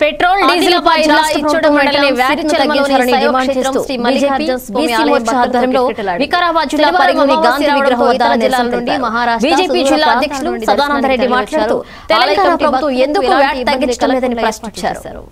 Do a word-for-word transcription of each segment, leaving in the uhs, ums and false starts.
Petrol diesel పై ఇచ్చుడు మండలి VAT తగ్గించాలని డిమాండ్ చేస్తూ బీజేపీ బీసీ మోర్చా ఆధ్వర్యంలో వికారాబాద్ జిల్లా పరిగిలోని గాంధీ విగ్రహం వద్ద నిరసన తెలిపారు. బీజేపీ జిల్లా అధ్యక్షులు సదానంద రెడ్డి మాట్లాడుతూ తెలంగాణ ప్రభుత్వం ఎందుకు వ్యాట్ తగ్గించడం లేదని ప్రశ్నించారు.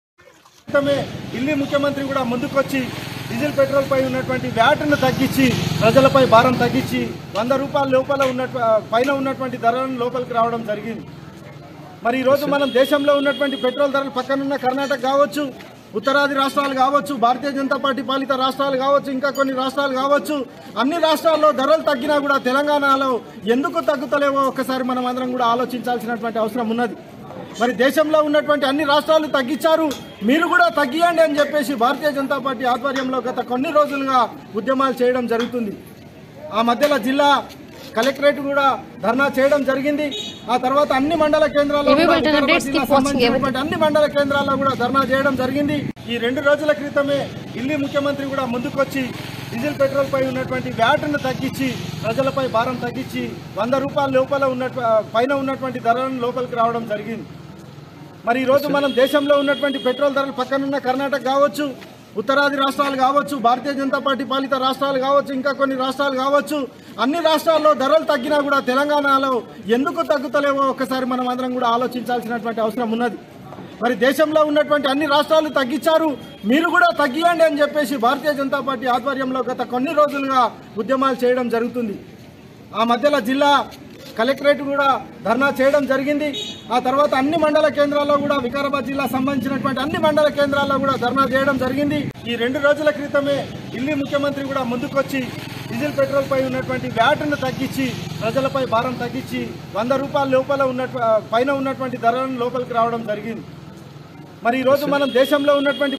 ఢిల్లీ ముఖ్యమంత్రి కూడా ముందుకొచ్చి డీజిల్ పెట్రోల్ పై ఉన్నటువంటి వ్యాట్ను తగ్గించి ప్రజలపై భారం తగ్గించి వంద రూపాయల లోపల ఉన్న పైన ఉన్నటువంటి ధరలను లోపలికి రావడం జరిగింది. మరి ఈరోజు మనం దేశంలో ఉన్నటువంటి పెట్రోల్ ధరలు పక్కనున్న కర్ణాటక కావచ్చు, ఉత్తరాది రాష్ట్రాలు కావచ్చు, భారతీయ జనతా పార్టీ పాలిత రాష్ట్రాలు కావచ్చు, ఇంకా కొన్ని రాష్ట్రాలు కావచ్చు, అన్ని రాష్ట్రాల్లో ధరలు తగ్గినా కూడా తెలంగాణలో ఎందుకు తగ్గుతలేవో ఒక్కసారి మనం అందరం కూడా ఆలోచించాల్సినటువంటి అవసరం ఉన్నది. మరి దేశంలో ఉన్నటువంటి అన్ని రాష్ట్రాలు తగ్గించారు, మీరు కూడా తగ్గియండి అని చెప్పేసి భారతీయ జనతా పార్టీ ఆధ్వర్యంలో గత కొన్ని రోజులుగా ఉద్యమాలు చేయడం జరుగుతుంది. ఆ మధ్యలో జిల్లా కలెక్టరేట్ కూడా ధర్నా చేయడం జరిగింది. ఆ తర్వాత అన్ని మండల కేంద్రాల్లో సంబంధించినటువంటి అన్ని మండల కేంద్రాల్లో కూడా ధర్నా చేయడం జరిగింది. ఈ రెండు రోజుల క్రితమే ఢిల్లీ ముఖ్యమంత్రి కూడా ముందుకొచ్చి డీజిల్ పెట్రోల్ పై ఉన్నటువంటి వ్యాట్ను తగ్గించి ప్రజలపై భారం తగ్గించి వంద రూపాయల లోపల ఉన్న పైన ఉన్నటువంటి ధరలను లోపలికి రావడం జరిగింది. మరి ఈరోజు మనం దేశంలో ఉన్నటువంటి పెట్రోల్ ధరలు పక్కనున్న కర్ణాటక కావచ్చు, ఉత్తరాది రాష్ట్రాలు కావచ్చు, భారతీయ జనతా పార్టీ పాలిత రాష్ట్రాలు కావచ్చు, ఇంకా కొన్ని రాష్ట్రాలు కావచ్చు, అన్ని రాష్ట్రాల్లో ధరలు తగ్గినా కూడా తెలంగాణలో ఎందుకు తగ్గుతలేవో ఒక్కసారి మనం అందరం కూడా ఆలోచించాల్సినటువంటి అవసరం ఉన్నది. మరి దేశంలో ఉన్నటువంటి అన్ని రాష్ట్రాలు తగ్గించారు, మీరు కూడా తగ్గియండి అని చెప్పేసి భారతీయ జనతా పార్టీ ఆధ్వర్యంలో గత కొన్ని రోజులుగా ఉద్యమాలు చేయడం జరుగుతుంది. ఆ మధ్యలో జిల్లా కలెక్టరేట్ కూడా ధర్నా చేయడం జరిగింది. ఆ తర్వాత అన్ని మండల కేంద్రాల్లో కూడా వికారాబాద్ జిల్లా సంబంధించినటువంటి అన్ని మండల కేంద్రాల్లో కూడా ధర్నా చేయడం జరిగింది. ఈ రెండు రోజుల క్రితమే ఢిల్లీ ముఖ్యమంత్రి కూడా ముందుకొచ్చి డీజిల్ పెట్రోల్ పై ఉన్నటువంటి వ్యాట్ను తగ్గించి ప్రజలపై భారం తగ్గించి వంద రూపాయల లోపల ఉన్న పైన ఉన్నటువంటి ధరలను లోపలికి రావడం జరిగింది. మరి ఈరోజు మనం దేశంలో ఉన్నటువంటి